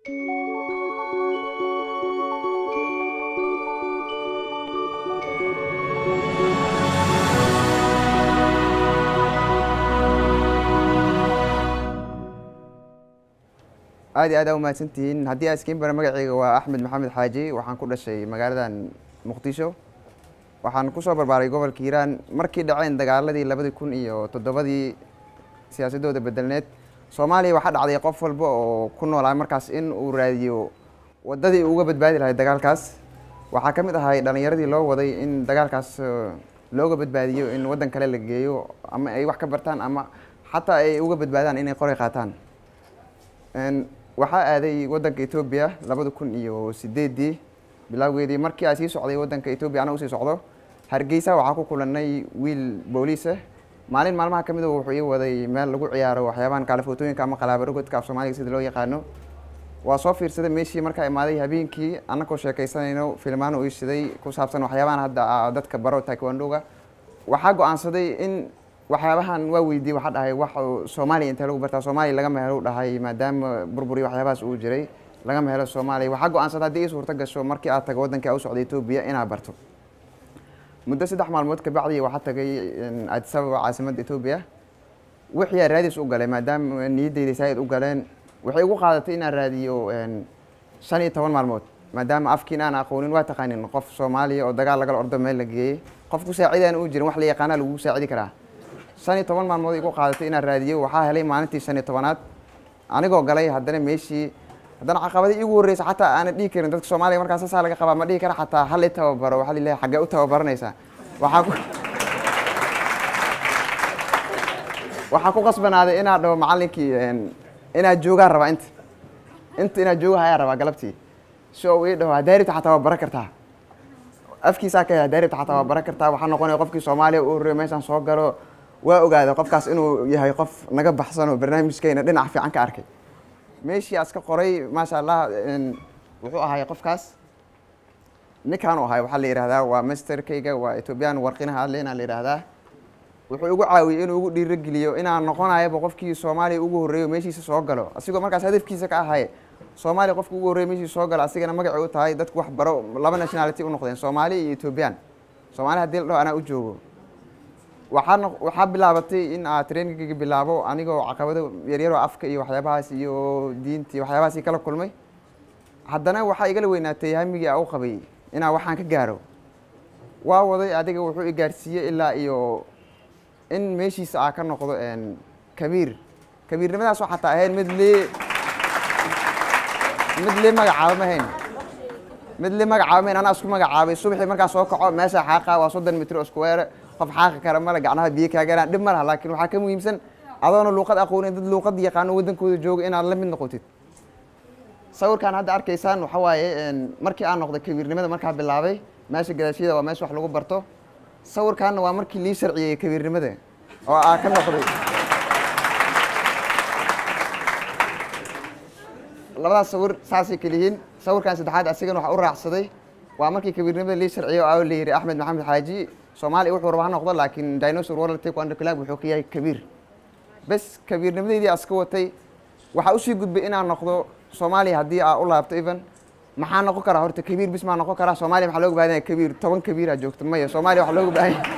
aad u mahadsantihiin haddii aad iskiin bara magacayga waa Ahmed Mohamed Haji waxaan ku dhashay magaaladan Mogadishu waxaan ku soo barbaaray gobolka Hiiraan markii dhaceen dagaaladii 2007 siyaasadooda bedelneed Soomaaliya waxa dhacday qof walba oo ku noolaa markaas in uu raadiyo wadadii uga badbaadi lahayd dagaalkaas waxa kamid ahay dhalinyaradii loo waday in dagaalkaas looga badbaadiyo in wadan kale la geeyo ama ay wax ka bartaan ama xataa ay uga badbaadaan inay qoray qaataan waxaa aaday wadanka Ethiopia 2008 bilowgeedii markii ay sii socday wadanka Ethiopia ana u sii socdo Hargeysa waxa ku kulanay wiil booliis ah maalin maalmaha kamid ah wuxuu ii waday meel lagu ciyaaro waxyaabahan kala footooyinka ama qalaabarogodka af Soomaaliga sida loo yaqaano waa soo fiirsaday meeshii markaa imaaday habeenkii anako sheekaysanayno filmaan uu ishiday ku saabsan waxyaabahan hadda dadka baro taekwondo-ga waxa go'aansaday in waxyaabahan waa weydii waxa dhahay wax Soomaaliya inta lagu bartaa Soomaaliya laga mahelo dhahay maadaama burburi waxyaabahaas uu jiray laga mahelo Soomaaliya waxa go'aansaday hadii suurta gasho markii aad tago wadanka u socday Ethiopia inaad barto muddo 3 maalmood ka bacdi waxa tagay Addis Ababa caasimadda Ethiopia wixii raadis u galay maadaama niyadeyda saayid u galeen waxay ugu qaadatay in aan raadiyo 15 maalmood maadaama afkiina aan aqoonin waa taqaanin qof Soomaaliya oo dagaal laga ordo meel la geeyay qof ku saacidaan u jirin wax la yaqaan lagu saacidi karaa 15 maalmood igu qaadatay in aan raadiyo waxa helay maalintii 15aad anigoo galay haddana meeshii haddana caqabadii igu horeysay xataa aan dhigi karin dadka Soomaaliya markaas saas laga qabaa ma dhigi kara xataa hal tababaro waxa la xagga u tababaranaysa waxa ku qasbanaaday in aan dhaw macallinkii inaad joogaan raba inta inaad joogahay raba galabtii soo ii dhaw daarita xataa baran kartaa afkiisa ka daarita xataa baran kartaa waxa noqonay qofkii Soomaaliya uu horeeyay meeshan soo galo waa ogaaday qofkaas inuu yahay qof naga baxsan oo barnaamijkeena dhinac fiican ka arkay meeshii aska qoray ma sha Allah wuxuu ahay qofkaas ninkan oo ahay waxa la yiraahdaa waa masterkayga waa Ethiopian warqinaha leena la yiraahdaa wuxuu ugu caawiyay inuu ugu dhiirigeliyo inaan noqonayo qofkii Soomaaliya ugu horeeyo meeshiisa soo galo asigoo markaas hadafkiisa ka ahay Soomaaliya qofkii ugu horeeyo meeshiisa soo galo asigana magac uu tahay dadku wax baro laba nationality u noqdeen Soomaali iyo Ethiopian Soomaaliya hadii la ana u joogo waxa bilaabatay in aan training bilaabo anigoo caqabado yaryar oo afka iyo waxyaabahaas iyo diinta waxyaabahaas kala kulmay haddana waxa iga la weynaatay hamigii aan u qabay inaan waxaan ka gaaro waa waday adiga wuxuu i gaarsiiyay ilaa iyo in meeshiisa ka noqdo kabiirnimadaas waxa xataa ahayn mid magacaabo ana isku magacaabay subaxii markaas soo kaco meesha xaaqa waa 30 mitir square qof xaaqa kala mala gacnaha biyo ka gaaraan dib ma laha laakiin waxa ka muhiimsan adoona luqad aqoonay dad luqad yaqaan wadankooda jooga in aan la mid noqotid sawirkan hadda arkaysaan waxa waaye markii aan noqday kabiirnimada markaa bilaabay meesha gadaashida waa meesha wax lagu barto sawirkan waa markii lii sharciyay kabiirnimada oo aan ka noqday labada sawir saasi kaliin sawirkan saddexaad asigana waxa u raacsaday waa markii kabiirnimada lii sharciyo oo la yiri Ahmed Mohamed Haji Soomaali wuxuu rabaa noqdo laakiin dinosaur world taekwondo club wuxuu ka yahay kabiir bas kabiirnimadeedii aska watay waxa u sii gudbay inaan noqdo Soomaali hadii aan u laabto even maxaa noqon kara horta kabiir bis ma noqon kara Soomaali waxa looga baahan yahay kabiir 10 kabiir joogto ma Soomaali waxa looga baahan yahay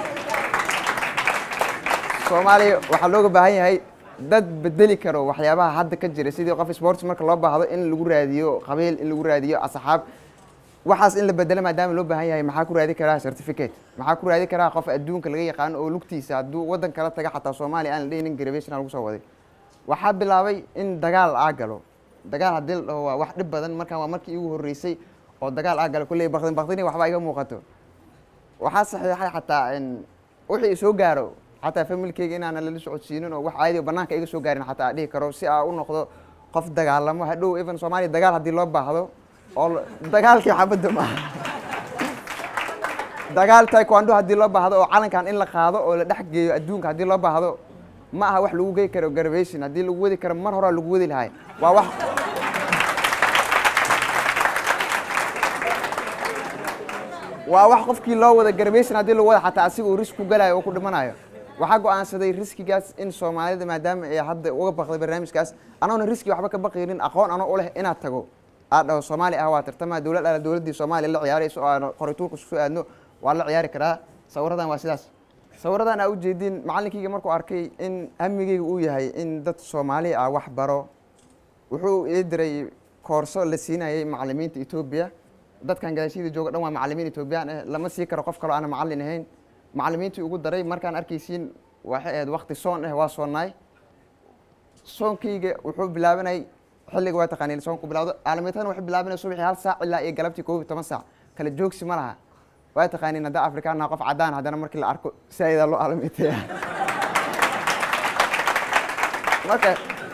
Soomaali waxa looga baahan yahay dad bedeli karo waxyaabaha hadda ka jira sidii qof sports marka loo baahdo in lagu raadiyo qabiil in lagu raadiyo asxaab waxaas in la bedelo maadaama loo baahan yahay maxaa ku raadi karaa certificate maxaa ku raadi karaa qof adduunka laga yaqaan oo lugtiisa haduu wadan kala taga xataa Soomaali aan leeyin graduation lagu soo waday waxa bilaabay in dagaal galo dagaal hadii waa wax dhib badan markaan waa markii ugu horeysay oo dagaal galo kulay baqdin waxba iga muuqato waxa saxiixay xataa in wixii soo gaaro xataa familkeyga inaan la socodsiinin oo wax caadi oo banaanka iga soo gaarin xataa dhihi karo si aan u noqdo qof dagaalamo hadhow even Soomaali dagaal hadii loo baahdo oo dagaalkii xabada ma dagaal taekwondo hadii loo baahdo oo calankan in la qaado oo la dhex geeyo adduunka hadii loo baahdo ma aha wax lagu geey karo graduation hadii lagu wadi karo mar hore lagu wadi lahaay waa wax qofkii loo wada graduation hadii lagu wada xataa asiga uu risk ku galaayo oo ku dhimanayo waxaa go'aansaday riskigaas in Soomaalida maadaama ay hadda uga baqday barnaamijkaas anoona riski waxba ka baqaynin aqoon ano u leh inaad tago aad dhaho Soomaali ah waa tartama dowladii Soomaaliya la ciyaarayso oo aan qorituurka soo aadno waa la ciyaari karaa sawiradan waa sidaas sawiradan aan u jeedin macallinkayga markuu arkay in amigayga uu yahay in dad Soomaali ah wax baro wuxuu ii diray koorso la siinayay macallimiinta Itoobiya dadkan gaashida jooga dhan waa macallimiin Itoobiyaan ah lama sii karo qof kale aan macallin ahayn macallimiintii ugu daray markaan arkaysiin waxay aad waqti soon ah waa soonaay soonkayga wuxuu bilaabanay xilliga waa taqaaniin soonku bilaawdo caalamiintan wuxuu bilaabanay subaxii 1 saac ilaa iyo galabtii 12 saac kala joogsi ma laha waa taqaaniin hada Afrikaana qof cadaan hadana markii la arko saayida loo caalamiintay marka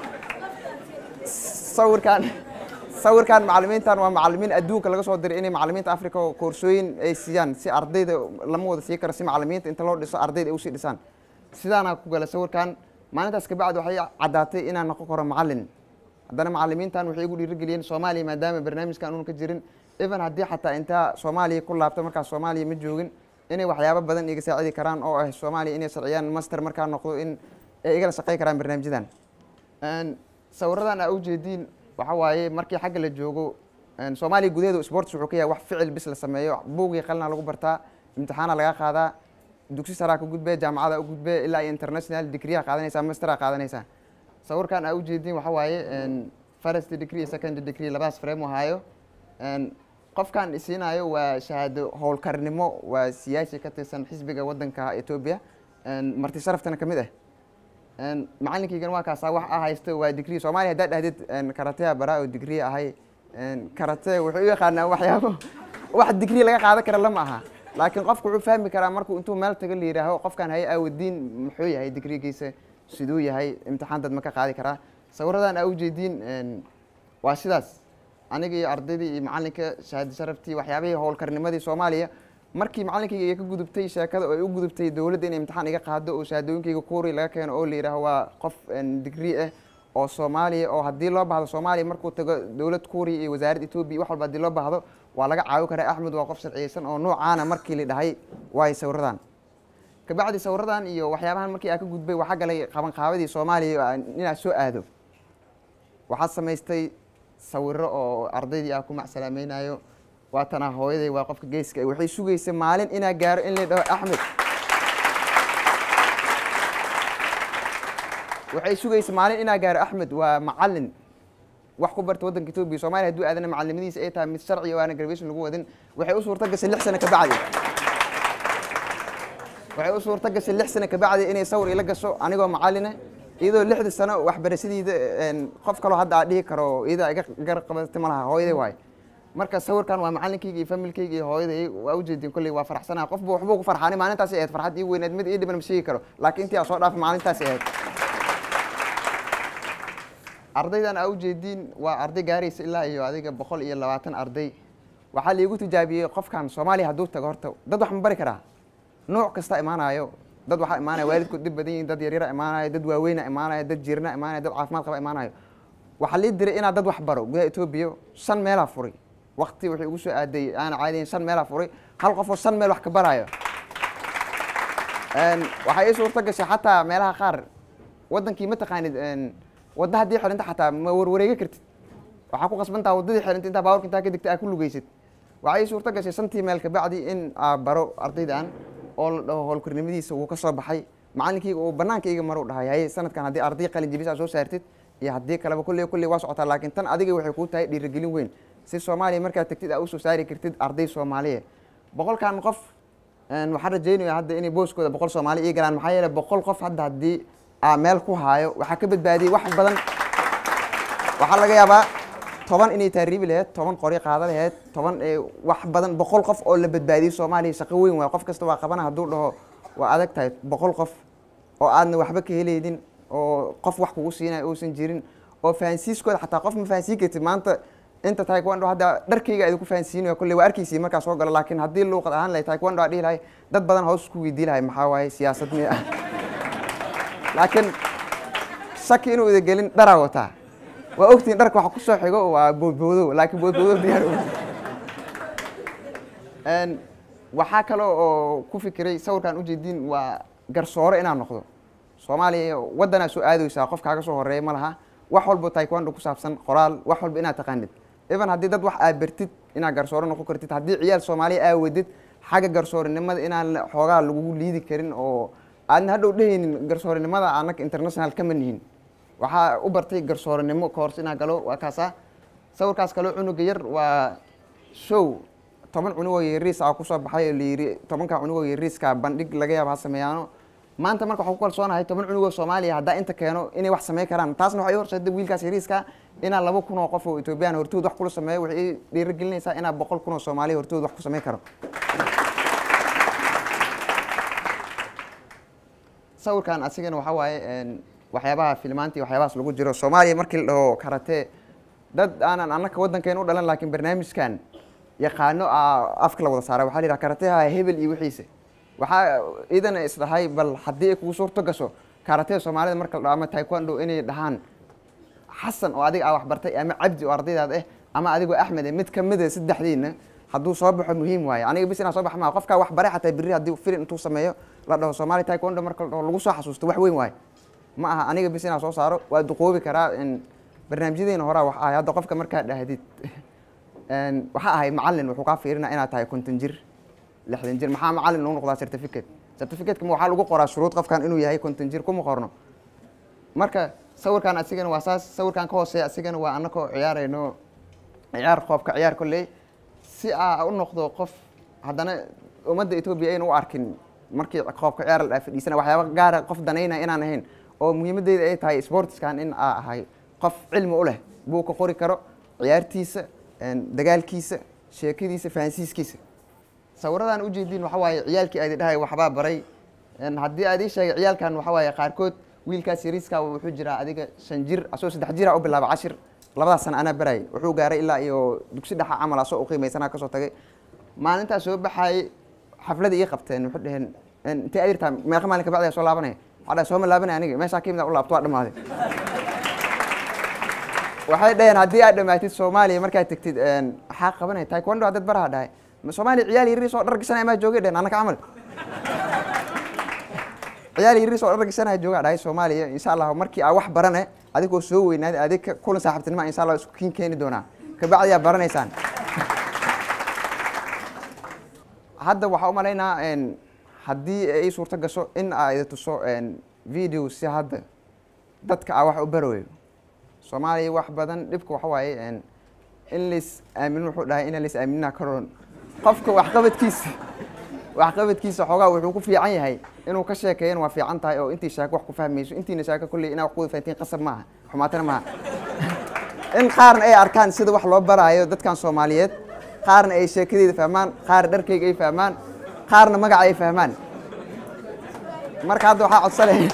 sawirkan macallimiintan waa macallimiin adduunka laga soo diray inay macallimiinta Afrika koorsooyin ay siiyaan si ardayda lama wada sii karo si macallimiinta inta loo dhiso ardayda ay u sii dhisaan sidaana ku galay sawirkan maalintaas ka bacdi waxay cadaatay inaan noqon karo macallin haddana macallimiintan waxay igu dhiirigeliyeen Soomaaliya maadaama barnaamijkan uu ka jirin even haddii xataa inta Soomaaliya ku laabto markaa Soomaaliya ma joogin inay waxyaabo badan iga saacidi karaan oo ah Soomaaliya inay sharciyaan master markaa noqdo in ay igala shaqeyn karaan barnaamijyadan sawiradan aan u jeedin waxa waaye markii xagga la joogo Soomaaliya gudaheedu sports wuxuu ka yahay wax ficil bis la sameeyo buugii qalna lagu bartaa imtixaana laga qaadaa dugsi sare ka gudbay jaamacada u gudbay ilaa international degree qaadanaysa master qaadanaysa sawirkan aan u jeedin waxa waaye first degree second degree labadaas frame wahayo qofkan isiinayo waa shahaado howlkarnimo waa siyaasi ka tirsan xisbiga wadanka Ethiopia marti sharaftana kamid ah macallinkaygan waa kaasa wax haysto waa degree Soomaaliya hadda dhahdid karate bara oo degree ahay karate wuxuu yaqaanaa waxyaabo wax degree laga qaadan karo lama aha laakiin qofku wuxuu fahmi karaa markuu intuu meel taga leeyahay qofkan hay awoodiin muxuu yahay degree-giisa sidoo yahay imtixaan dad ma ka qaadi karaa sawiradan aan u jeedin waa sidaas aniga iyo ardaydii iyo macallinka shahaado sharaftii waxyaabihii howlkarnimadii Soomaaliya markii macallinkayga ka gudubtay sheekada oo ay u gudubtay dawladda in imtixaan iga qaado oo shahaadooyinkayga koori laga keeno oo leeyahay waa qof degree ah oo Soomaaliya oo haddii loo baahdo Soomaaliya markuu tago dawlad koori iyo wasaaradda Itoobiya wax walba haddii loo baahdo waa laga caawi karaa Ahmed waa qof sharciyeysan oo noocaana markii la dhahay way sawiradan ka bacdi sawiradan iyo waxyaabahan markii aan ka gudbay waxa galay qaban qaabadii Soomaaliya inaan soo aado waxa samaystay sawiro oo ardaydii aan ku macsalaamaynayo waatana hooyaday waa qofka geeska waxay sugaysaa maalin ina gaaro in la dhaho Ahmed waxay sugaysaa maalin ina gaaro Ahmed waa macallin wax ku barto wadanka Itoobiya Soomaaliya haduu aadana macallimadiisa ay tahay mid sharci oo aan graduation lagu wadin waxay u suurta gashay 6 sano ka bacdi waxay u suurta gashay 6 sano ka bacdi inay sawir ila gasho anigoo macallin iyadoo 6 sano waxbarashadiida qof kale hadda dhihi karo iyada iga garqabatay malaha hooyaday waay marka sawirkan waa macallinkayga iyo familkayga iyo hooyaday waa u jeedin kulli waa faraxsanahay qofba waxba ku farxaanay maalintaas ay farxad ii weynayd mid ii dhiban ma sheegi karo laakiin intii aan soo dhaafay maalintaas ay ardaydan aan u jeedin waa arday gaaraysa ilaa iyo adiga 120 arday waxa la igu tijaabiyay qofkan Soomaaliya haduu tago horta dad wax ma bari karaa nooc kasta imaanayo dad waxa imaanaya waalidku dib badan yihiin dad yaryar imaanaya dad waaweyn imaanaya dad jirna imaanaya dad caafimaad qaba imaanayo waxa la diray inaad dad wax baro gudaha Itoobiya 5 meel furay waqti wuxuu ugu soo aaday aan caadiin 5 meel furay hal qof oo 5 meel wax ka barayo waxa ay suurta gashay xataa meelaha qaar wadankii ma taqaanid wada hadii xirinta xataa ma warwareega kartid waxa ku qasbantaa wadadii xirinta inta baawrka inta ka digtay ku lugaysid waxa ay suurta gashay 5 meel ka bacdi in baro ardaydan oo la dhaho howlkarnimadiisa uu ka soo baxay macallinkayga oo banaanka iga maro dhahay hay sanadkan hadii arday qalin jabis soo saartid iyo hadii kaleba kulli waa socotaa laakiin tan adiga waxay ku tahay dhiirigelin weyn si Soomaaliya marka tagtid aad u soo saari kartid arday Soomaaliyeed boqolkan qof waxaan rajaynayaa hadda inay booskooda 100 Soomaali ay galaan maxaa yeelay 100 qof hadda hadii meel ku haayo waxa ka badbaadiyay wax badan waxa laga yaabaa 10 inay taariib lahayd 10 qori qaada lahayd 10 wax badan 100 qof oo la badbaadiyay Soomaaliya shaqo weyn waa qof kasta waa qabana haduu dhaho waa adag tahay 100 qof oo aadna waxba ka heleydin oo qof wax kugu siinay oo san jirin oo faansiiskooda xataa qof ma faansiin kartid maanta inta taekwondo hadda dharkayga ay ku faansiinayo kulli waa arkiisii markaa soo galo laakiin hadii luuqad ahaan lay taekwondo dhihi lahay dad badan hoos ku weydiin lahay maxaa waaye siyaasad miya laakiin shaki inuu ida gelin dhara wata waa ogtiin dharka waxa ku soo xigo waa boodboodo laakiin boodboodo diyaar waxa kale oo ku fikiray sawirkan u jeedin waa garsoore inaan noqdo Soomaaliya wadana soo aadaysa qof kaaga soo horeeyay ma laha wax walba taekwondo ku saabsan qoraal wax walba inaad taqaanid even haddii dad wax aad bartid inaad garsoore noqon kartid haddii ciyaal Soomaaliya aad wadid xagga garsoorenimada inaan xoogaa lagu liidi karin oo aan hadhow dhehaynin garsoorenimada anaka international kama nihin waxaa u bartay garsoorenimo course inaan galo waa kaasa sawirkaas kale cunuga yar waa show 10 cunugoo yariis ah ku soo baxay liiri 10ka cunugoo yariiska bandhig laga yaabo ha sameeyano maanta marka waxa ku kalsoonahay 10 cunugoo Soomaaliya hadda inta keeno inay wax sameey karaan taasna waxay horseeday wiilkaas yariiska inaa 2,000 oo qof oo Ethiopian hortood wax kula sameeyo waxay dhiirigelinaysaa inaa 100,000 oo Soomaaliya hortood wax ku sameey karo sawirkan asigana waxa waaye waxyaabaha filmaantii waxyaabahaas lagu jiro Soomaaliya markii la dhaho karate dad aanan annaka wadankeena u dhalan laakiin barnaamijkan yaqaano afka la wada saaray waxa la yiraahdaa karate hebel iyo wixiisa waxa idana isdahay bal haddii ay kugu suurto gasho karate Soomaalida marka la dhaho ama taekwondo inay dhahaan xasan oo adiga wax bartay ama cabdi oo ardaydaad ama adigoo Ahmed mid kamid ah saddexdiina hadduu soo baxo muhiim waaye aniga bis inaan soo baxo ma qofka wax baray xataa biri haddii firin intuu sameeyo la dhaho Soomaali taekwondo marka la dhaho lagu soo xasuusto wax weyn waaye ma aha aniga bis inaan soo saaro waa duqoobi karaa in barnaamijyadeena hore wax ah hadda qofka marka dhahdid waxa ahay macallin wuxuu ka fiirinaa inaad tahay 50 jir 60 jir maxaa macallin uu noqdaa certificate ma waxa lagu qoraa shuruud qofkan inuu yahay 50 jir kuma qorno marka sawirkan asigana waa saas sawirkan ka hooseeya asigana waa anako ciyaarayno ciyaar qoobka ciyaar kulay si u noqdo qof haddana ummadda Itoobiya ay u arkin markii qoobka ciyaar la fadhiisana waxyaabo gaar ah qof danayna inaan ahayn oo muhiimadeeda ay tahay sportskan in ahay qof cilmi u leh buu ka qori karo ciyaartiisa dagaalkiisa sheekadiisa faansiiskiisa sawiradan u jeedin waxa waaye ciyaalkii ay dhahay waxba baray haddii aad ii sheegay ciyaalkan waxa waaye qaarkood wiilkaas yariiska wuxuu jiraa adiga 5 jir asoo 3 jir u bilaabay 10 labada sana ana baray wuxuu gaaray ilaa iyo dugsi dhexe camal asoo u qiimeysana ka soo tagay maalintaas soo baxay xaflada ii qabteen wuxuu dhaheen inta adirta meeqa maalin ka bacdi soo laabanay hada soo ma laabanay aniga meesha ka mid ah u laabto dhamaaday waxay dhaheen haddii aad dhamaatid Soomaaliya markaa tagtid waxa qabanay taekwondo dad baraha dhahay Soomaali ciyaal yariis oo dhargisanay ma joogay dhaheen anaka camal ciyaal yariis oo dhargisanay jooga dhahay Soomaaliya insha Allah markii wax barane adigoo soo weynaaday adiga kulan saaxiibtinimo insha Allah isku keeni doona ka bacdi aad baranaysaan hadda waxa u maleynaa haddii ay suurto gasho in ay tuso video si hadda dadka wax u barayo Soomaaliya wax badan dhibka waxa waaye in lis aamin wuxuu dhahay in lis aaminna karoon qofka wax qabadkiisa xogaa wuxuu ku fiican yahay inuu ka sheekeeyo waa fiican tahay oo intii sheeko wax ku fahmayso intiina sheeko kulli inaa wax ku fahantiin qasab maaha xumaatana maaha in qaarna ay arkaan sida wax loo baraayo dadkan Soomaaliyeed qaarna ay sheekadeeda fahmaan qaar dharkayga ay fahmaan qaarna magaca ay fahmaan marka hadda waxa codsanay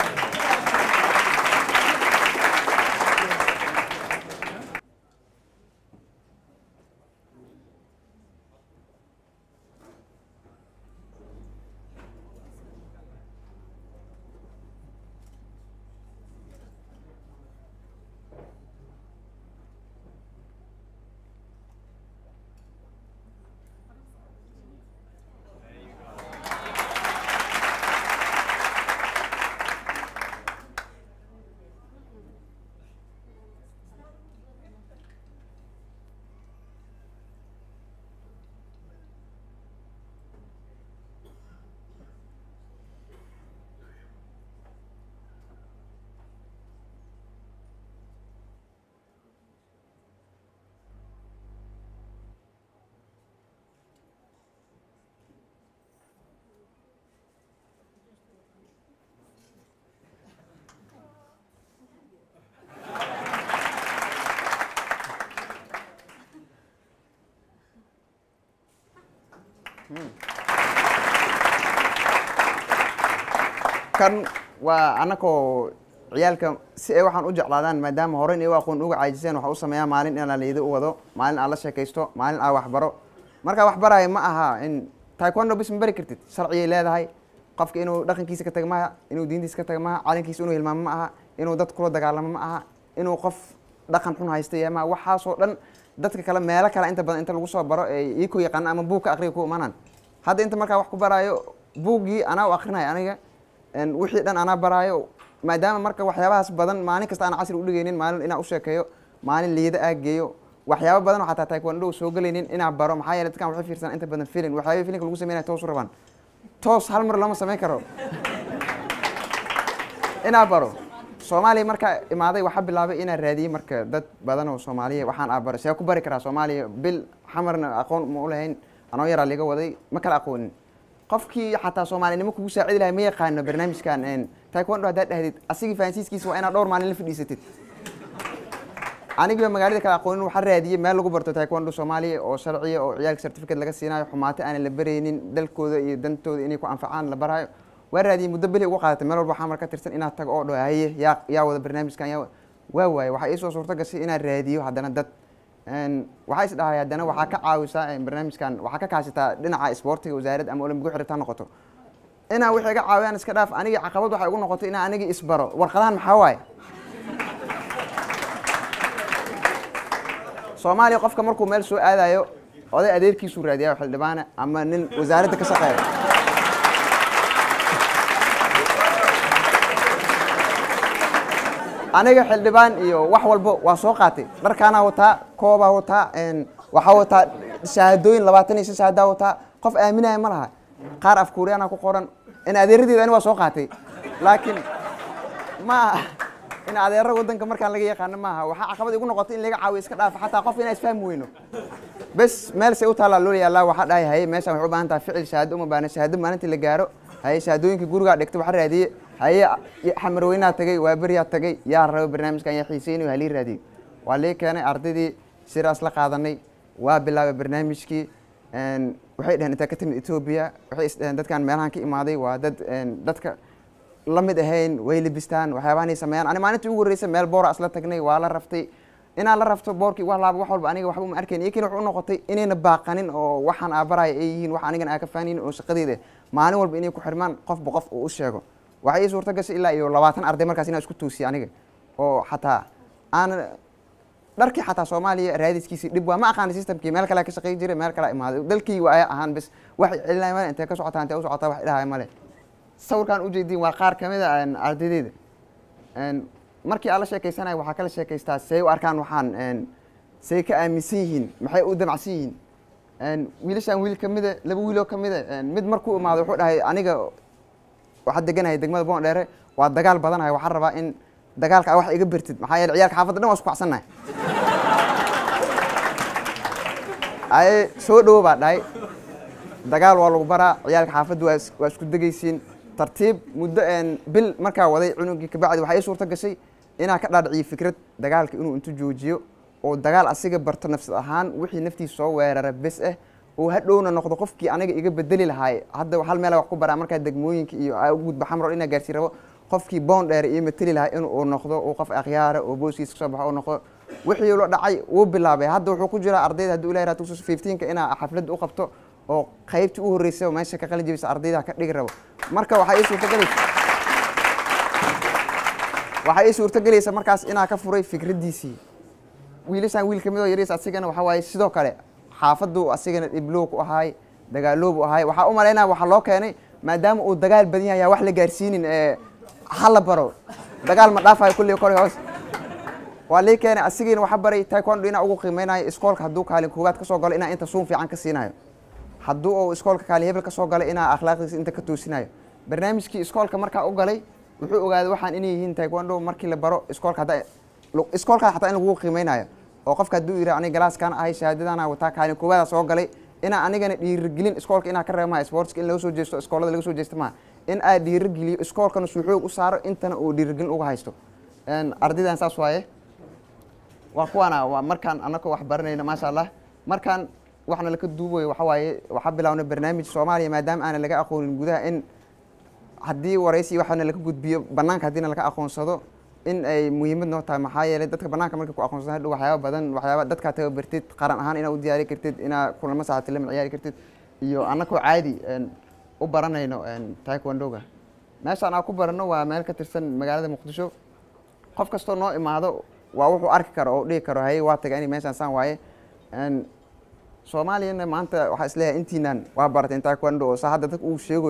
kan waa anako ciyaalka si ay waxaan u jeclaadaan maadaama hore inay aqoon uga caajiseen waxa u sameeyaa maalin in la leedo u wado maalin aan la sheekaysto maalin aan wax baro marka wax baraay ma aha in taekwondo bis bari kartid sharci leedahay qofka inuu dhaqankiisa ka tagmaa inuu diintiisa ka tagmaa calankiisa inuu hilmaamo ma aha inuu dad kula dagaalamo ma aha inuu qof dhaqan xun haysto yaama waxa soo dhan dadka kale meelo kale inta badan inta lagu soo baro ee ku yaqaan ama buuka aqriyo ku imanaan hadda inta marka wax ku baraayo buugii ana u aqrinayo aniga wixii dhan anaa baraayo maadaama marka waxyaabahaas badan maalin kasta aan casri u dhigaynin maalin inaan u sheekeeyo maalin liida aageeyo waxyaabo badan oo xataa taekwondo soo galaynin inaan baro maxaa yeelay dadkan waxay fiirsan inta badan filin waxyaabo filinka lagu sameeyaa toos u rabaan toos hal mar lama sameyn karo inaan baro Soomaaliya marka imaaday waxa bilaabay inaan raadiyay marka dad badan oo Soomaaliya waxaan baro si ku bari karaa Soomaaliya bil xamarna aqoon ma u lahayn anoo yar liga waday ma kala aqoonin qofkii xataa Soomaalinimo kugu saacidi lahay ma yaqaan barnaamijkan taekwondo hadaad dhahdid asigi faansiiskiisa waa inaad dhowr maalin la fadhiisatid aniga magaalada kala aqoonin waxa raadiyay meel lagu barto taekwondo Soomaaliya oo sharciye oo ciyaalka certificate laga siinayo xumaate aan la bareynin dalkooda iyo dantooda inay ku anfacaan la barayo وأرادي مدبلي وقعت مال أربعة حمر كترسن إنها تقعد هاي يا وذا برنامج كان يا واي وحيسوا صورتك قصي إنها الراديو هذا ندت وحيس ده هاي هذا وحكا عاوزة برنامج كان وحكا كاستا دنا على سبورتي وزارد أما أولم بقول حرتان نقطة أنا وحكا عاوزان سكراف أنا جي عقبات وحيقول نقطة أنا جي إسبرة والقلان محواي Soomaaliya qofka markuu meel soo aadayo oday adeerkiisu raadiyaa xildhibaan ama nin wasaaradda ka shaqeeya aniga xildhibaan iyo wax walba waa soo qaatay dharkaana wataa kooba wataa waxa wataa shahaadooyin 25 shahaada wataa qof aaminaya ma laha qaar afkuuriyana ku qoran in adeeradeeda ani waa soo qaatay laakiin ma in adeer wadanka markaan laga yaqaan maaha waxa caqabad igu noqotay in laga caawiyo iska dhaaf xataa qof inay isfaham weyno bas meel say u taala loo leeyahay waxa dhahay hay meesha waxu baahan tahay ficil shahaado uma baana shahaado maalintii la gaaro hay shahaadooyinka guriga dhigtay waxa raadiyay hay xamarweyna tagay waa bariya tagay yaa rabo barnaamijkan yaa xiiseynay hali raadiyay waa lee keenay ardaydii siraas la qaadanay waa bilaabay barnaamijkii waxay dhahan inta ka timid Ethiopia waxay dadkan meelahan ka imaaday waa dadka lamid ahayn way libistaan waxyaabahan sameeyaan ani maalintii ugu horeysay meel boor asla tagnay waa la raftay inaan la rafto boorkii wax walba aniga waxba ma arkeen iyakiin wuxuu noqotay inayna baaqanin oo waxaan aabaray ay yihiin wax aniga aan ka faanin oo shaqadeeda maalin walba inay ku xirmaan qofba qof uu u sheego waxay suurta gashay ilaa iyo 20 arday markaas inaan isku toosiyay aniga oo xataa aan dharkii xataa Soomaaliya raadiskiisii dib waa ma aqaan systemkii meel kale ka shaqeey jiray meel kale imaaday dalkii waa ahaan bas wax cilmi inta ka socotaan inta u socotaa wax ilaahay male sawirkan u jeedin waa qaar kamid ah ardaydeeda markii ala sheekaysanay waxa kala sheekaystaa say u arkaan waxaan say ka aaminsan yihiin maxay u damacsan yihiin wiilashan wiil kamid ah laba wiil oo kamid ah mid markuu imaado wuxuu dhahay aniga waxa deganahay degmada Boondheere waa dagaal badanahay waxa rabaa in dagaalka wax iga birtid maxaa yeelay ciyaalka xaafadda dhan waa isku xasanay ay soo dhaw baa dhahay dagaal waa lagu baraa ciyaalka xaafadda waa isku dagaysiin tartiib muddo bil markaa waday cunugii ka bacdi waxay suurta gashay inaa ka dhaadhiciyo fikrad dagaalka inuu intu joojiyo oo dagaal asiga barto nafsad ahaan wixii naftiisa soo weerara bes oo hadhowna noqdo qofkii aniga iga bedeli lahaay hadda hal meel wax ku baraa markaa degmooyinka iyo ay ugu gudba xamro ina gaarsi rabo qofkii Boondheere iyo matali lahaay inuu noqdo oo qof akhyaar oo booskiisa soo baxo oo noqdo wixii loo dhacay uu bilaabay hadda wuxuu ku jira ardayda hadda Ilaahay raatu 15 ka ina xaflad u qabto oo qaybtii u horeysay meesha ka qalin jabisay ardayda ka dhigi rabo marka waxa ay suurta galaysa markaas inaa ka furay fikradiisii wiilashan wiil kamid oo yareys asigana waxa waay sidoo kale xaafadu asigana diblow ku ahaay dagaaloob ahaay waxa u maleynaa waxa loo keenay maadaama uu dagaal badan yahay wax la gaarsiinin hal baro dagaal ma dhaafay kulli kor hoos waa lee keenay asigina waxa baray taekwondo ina ugu qiimeynay iskoolka haduu kaalin koowaad ka soo galo ina inta suun fiican ka siinayo hadduu oo iskoolka kaalin hebel ka soo galay ina akhlaaqdiisa inta ka toosinayo barnaamijkii iskoolka markaa u galay wuxuu ogaaday waxaan inay yihiin taekwondo markii la baro iskoolka xataa in lagu qiimeynayo oo qofka haduu yiraahdo aniga galaaskan ahay shahaadadana wata kaalin koowaad soo galay ina anigana dhiirigelin iskoolka ina ka reemayo sportska in laga soo jeesto iskoolada laga soo jeesto ma in ay dhiirigeliyo iskoolkana suu xoog u saaro intana oo dhiirigelin uga haysto ardaydan saas waaye waa kuwana waa markaan anaka wax baranayna ma sha Allah markaan waxna la ka duubayo waxa waaye waxa bilawnay barnaamij Soomaaliya maadaama aan laga aqoonin gudaha in haddii waraysi waxna la ka gudbiyo banaanka hadii la ka aqoonsado in ay muhiimad noo tahay maxaa yeelay dadka banaanka markay ku aqoonsadaan waxyaabo badan waxyaabo dadka tababartid qaran ahaan ina u diyaari kartid ina kulama saacad la ciyaari kartid iyo anako caadi u baranayno taekwondo-ga meesha aan ku barano waa meel ka tirsan magaalada Mogadishu qof kasto noo imaado waa wuxuu arki karo oo dhigi karo hay waa tagay in meeshan san waaye Soomaaliyeena maanta waxa isleeyahay intiinan waa baratay taekwondo oo saxada dadku uu sheegayo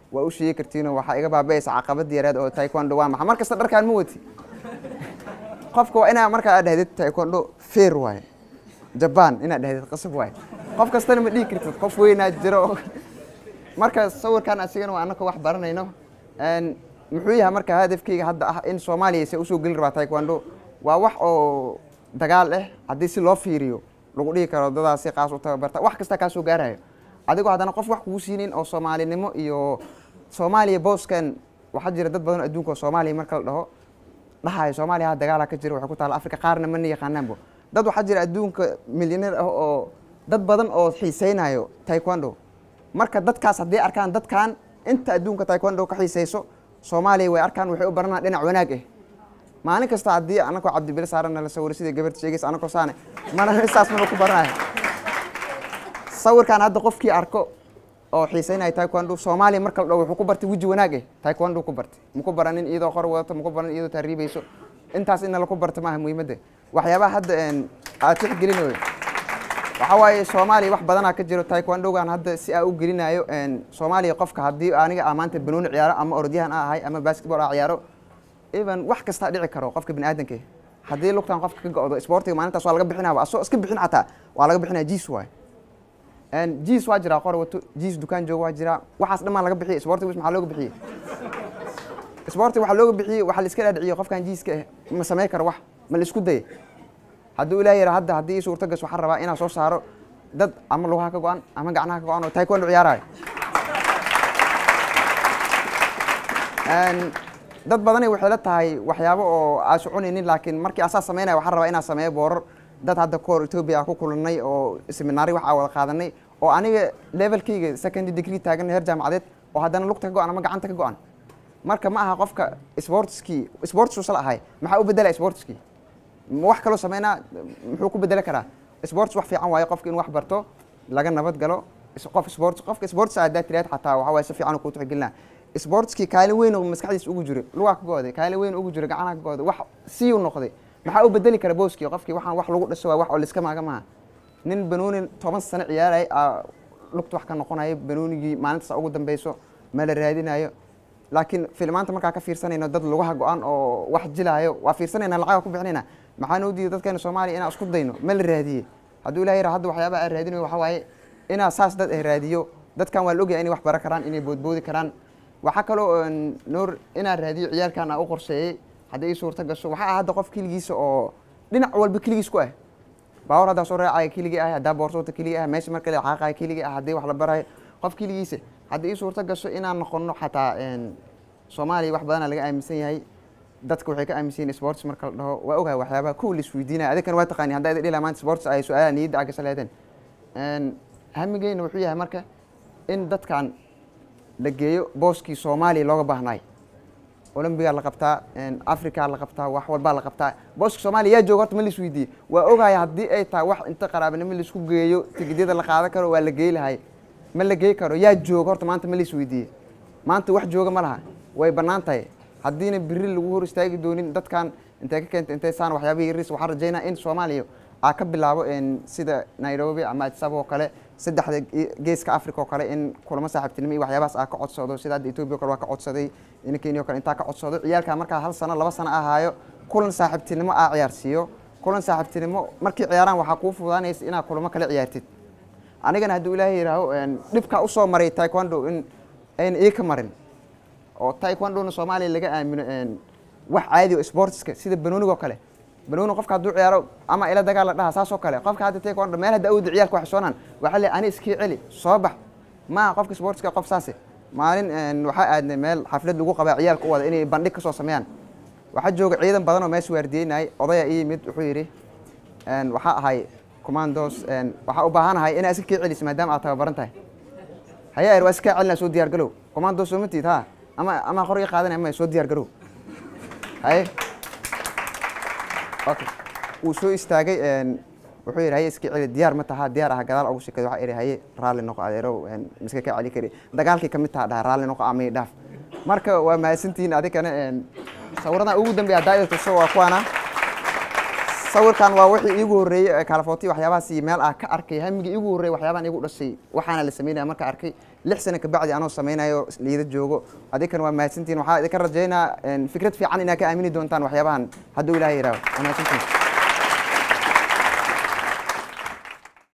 waa u sheegi kartiino waxa iga baabaysa caqabad yareed oo taekwondo waa maxay markasta dharkaan ma wati qofka waa inaa marka aad dhahdid taekwondo fair way Japan ina dhahdid qasab way qof kastana ma dhigi kartid qof weynaa jiro marka sawirkan asigana waa anaka wax baranayno muxuu yahay marka hadafkayga hadda ah in Soomaaliya ay u soo gali rabaa taekwondo waa wax oo dagaal ah hadii si loo fiiriyo lagu dhigi karo dadaasi qaas u tababarta wax kasta ka soo gaarayo adigoo hadana qof wax kugu siinin oo Soomaalinimo iyo Soomaaliya booskan waxa jira dad badan adduunka Soomaaliya marka la dhaho dhahay Soomaaliya dagaal ka jira waxa ku taal Afrika qaarna ma yaqaanaanbo dad waxa jira adduunka milyaneer ah oo dad badan oo xiiseynayo taekwondo marka dadkaas hadii arkaan dadkan inta adduunka taekwondo ka xiiseyso Soomaaliya way arkaan waxay u baranaa dhinac wanaag ah maalin kasta hadii anako Cabdi saarana la sawir sidii gabarta sheegaysa anako saane mana isaas ma ku baranayo sawirkan hadda qofkii arko oo xiiseynay taekwondo Soomaaliya marka la wuxuu ku bartay waji wanaag ah taekwondo ku bartay ma ku baranin iyadoo qor wadato ma ku baranin iyadoo taariibayso intaas in la ku barto ma muhiimada waxyaabaha hadda aad tixgelinayo waxa waaye Soomaaliya wax badan ka jiro taekwondo gaan hadda si ay u gelinayo Soomaaliya qofka hadii aniga amaanta banooni ciyaaro ama orodyahan ahay ama basketball ciyaaro even wax kasta dhici karo qofka bini'aadanka hadii lugtan qofka ka go'do sportiga maalintaas waa laga bixinaa asoo iska bixin xataa waa laga bixinaa jiis waay jiis waa jira qor wato jiis dukaan jooga waa jira waxaas dhamaan laga bixiyo sportiga waxa looga bixiyo sportiga waxa looga bixiyo waxa la iska dhaadhiciyo qofkan jiiska ma sameey karo wax ma la isku day haduu ilaahay hadda hadii suurta gas waxa rabaa inaa soo saaro dad ama lugaha ka go'an ama gacnaha ka go'an oo taekwondo ciyaarayo dad badan waxay la tahay waxyaabo oo aas cunaynin laakiin markii asaas sameynay waxa rabaa inaa sameeyo boorar dad hadda koor Ethiopia ku kulanay oo seminaari waxa wada qaadanay oo aniga levelkayga second degree taagan heer jaamacadeed oo haddana lugta ka go'an ama gacanta ka go'an marka ma aha qofka sports soo ahay maxaa u bedelay sportski wax kale sameeyna muxuu ku bedeli karaa sports wax fiican waayo qofka in wax barto laga nabad galo qofka sports aad tiraad xataa waxa way si fiican ku tixgelina sportski kaalin weyn oo maskaxdiisa ugu jiro luga ka gooday kaalin weyn ugu jiro gacanaha ka gooday wax si uu noqday maxaa u bedeli kara booski qofkii waxaan wax lagu dhasho wax oo la iska maaga ma nin banooni 10 sano ciyaaray lugta wax ka noqonayo banoonigi maalinta ugu dambayso ma la raadinayo laakiin filmaanta marka ka fiirsanayno dad lugaha go'an oo wax jilaayo waa fiirsanayna lacag ku bixinayna maxaan u diiday dadkeena Soomaaliya inaan isku dayno ma la raadiye haduu ilaahay hadda waxyaaba aan raadinayo waxa waaye inaa saas dad ay raadiyo dadkan waa looga inay wax baran karaan inay boodboodi karaan waxa kale oo noor inaa raadiyo ciyaalkan u qorsheeyay hadii suurta gasho waxa hadda qof kiligiisa oo dhinac walba kiligiis ku ah baawar hada soo raacay kiligi ah hada boorsoota kiligi ah meesha markale xaqay kiligi ah hadii wax la baray qof kiligiisa hadii suurta gasho inaan noqono xataa Soomaaliya wax badan laga aaminsan yahay dadku waxay ka aaminsan yihiin sports marka la dhaho waa ogahay waxyaabaha cool isweydiinaa adiga waa taqaan hadda ay dhilaan sports ay su'aalaha niyada ka salaadeen hamigeyna wuxuu yahay marka in dadkan la geeyo booski Soomaaliya looga baahnay Olympiga la qabtaa Afrika la qabtaa wax walba la qabtaa booski Soomaaliya joogo horta ma la isweydiiyay waa ogahay hadii ay tahay wax inta qaraabanimo la isku geeyo tigidada la qaadan karo waa la geeylahay ma la geey karo yaa joogo horta maanta ma la isweydiiyay maanta wax jooga ma laha way banaantahay haddiina biri lagu hor istaagi doonin dadkan intee ka keentay intee saan waxyaabo yariis waxa rajeynaa in Soomaaliya ka bilaabo sida Nairobi ama Addis Ababa kale saddexda geeska Afrika kale in kulamo saaxiibtinimo iyo waxyaabaas ka codsado sida Ethiopia kale waa ka codsaday in Kenya kale inta ka codsado ciyaalka marka hal sano 2 sano ahaayo kulan saaxiibtinimo ciyaarsiyo kulan saaxiibtinimo markii ciyaaraan waxa ku fududaanaysa inaa kulamo kale ciyaartid anigana haduu Ilaahay yiraahdo dhibka u soo maray taekwondo in ay ka marin oo taekwondo Soomaaliya laga aamino wax caadi oo sportska sida banooniga kale banooni qofka haduu ciyaaro ama ila dagaal la dhaha saas oo kale qofka hadda taekwondo meel hadda uu ciyaalka wax soonaan waxa la ani iskii celi soo bax ma qofka sportska qof saasi maalin waxa aadnay meel xaflad lagu qabaa ciyaalka u wada inay bandhig ka soo sameeyaan waxa jooga ciidan badan oo meesha waardiyeynay odaya yimid wuxuu yiri waxa ahay commandos waxa u baahanahay in iska celiso maadaama aad tababaran tahay haya ay iska celina soo diyaar galow commandos soo matid ha ama qoriga qaadanay ama soo diyaar garow hay okay uu soo istaagay wuxuu yiri hay iska celi diyaar ma taha diyaar ah gadaal ugu shaqeeyo waxa hay raali noqo adeero miska ka celi kari dagaalkii kamid taha raali noqo ama dhaaf marka waa maasantiin adigana sawirada ugu dambeeya daayirta soo waa kuwana sawirkan waa wixii iigu horeeyay kala footi waxyaabahaas meel ah ka arkay hamigi iigu horeeyay waxyaabahan iigu dhashay waxaana la sameeyay marka arkay 6 sano ka bacdi anoo sameeynayo liida joogo adikan waa mahadsantiin waxa idin ka rajaynaa fikrad fiican inaad ka aamini doontaan waxyaabahan hadduu Ilaahay yiraahdo mahadsantiin